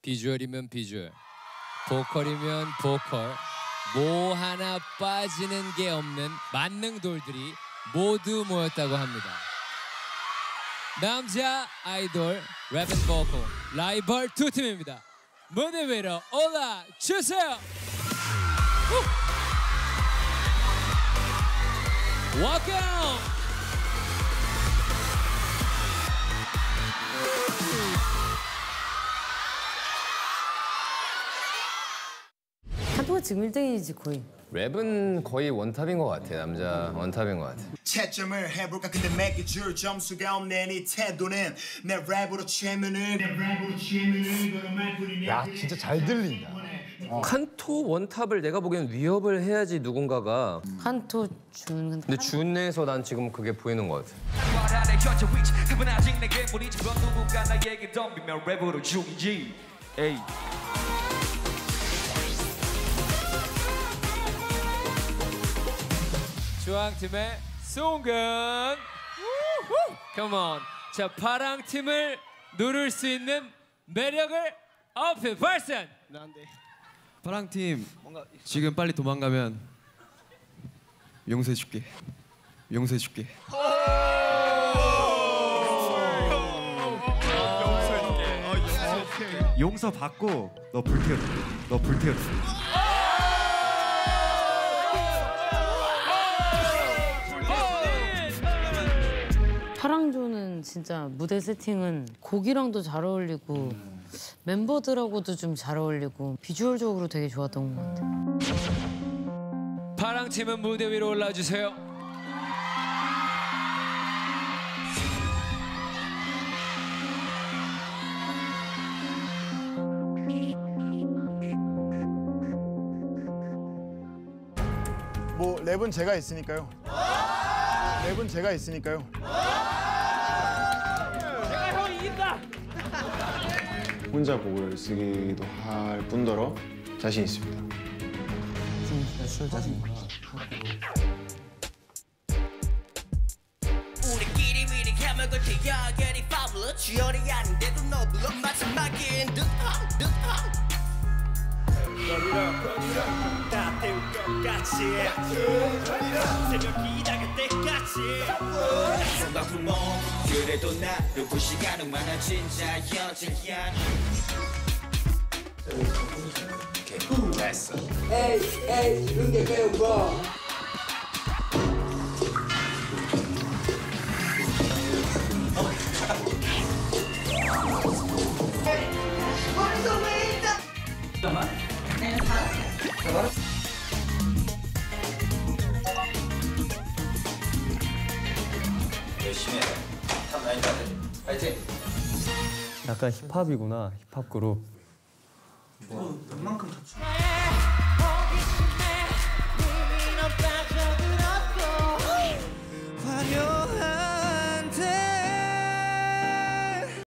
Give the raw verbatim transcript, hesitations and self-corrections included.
비주얼이면 비주얼, 보컬이면 보컬, 뭐 하나 빠지는 게 없는 만능돌들이 모두 모였다고 합니다. 남자 아이돌 랩 앤 보컬 라이벌 두 팀입니다. 무대 위로 올라주세요. Welcome. 한토가 지금 일 등이지 거의. 랩은 거의 원탑인 것 같아. 남자 원탑인 것 같아. 채점을 해볼까 근데 매겨줄 점수가 없네. 네 태도는 내 랩으로 채면을 내 랩으로 채면을 걸어말 뿐이네. 야 진짜 잘 들린다. 어. 칸토 원탑을 내가 보기엔 위협을 해야지 누군가가. 칸토 준. 근데 준에서 난 지금 그게 보이는 것 같아. 주황팀의 송근. Come on. 자, 파랑팀을 누를 수 있는 매력을 어필. 발산. 파랑팀 지금 빨리 도망가면 용서해줄게. 용서해줄게. 용서 받고 너 불태워줄게. 너 불태워줄게. 파랑조는 진짜 무대 세팅은 곡이랑도 잘 어울리고 멤버들하고도 좀 잘 어울리고 비주얼적으로 되게 좋았던 것 같아요. 파랑팀은 무대 위로 올라주세요. 뭐 랩은 제가 있으니까요. 랩은 제가 있으니까요. 제가 형 이긴다. 혼자 곡을 쓰기도 할 뿐더러 자신 있습니다. 술 자신. 우리끼리 미리 해먹을 때 여전히 파블러 주연이 아닌데도 너 불러 마지막인 듯한 듯한 다 태울 것 같이 새벽이 다갈 때까지 성박구멍 그래도 나를 무시하는 만한 진짜 여자야. 오케이 됐어. 에이 에이 이런게 배우고 머리도 왜 있다. 잠깐만 내가 살았어. 열심히 해. 탑 나인까지 파이팅. 약간 힙합이구나. 힙합 그룹. 뭐 웬만큼 탔지.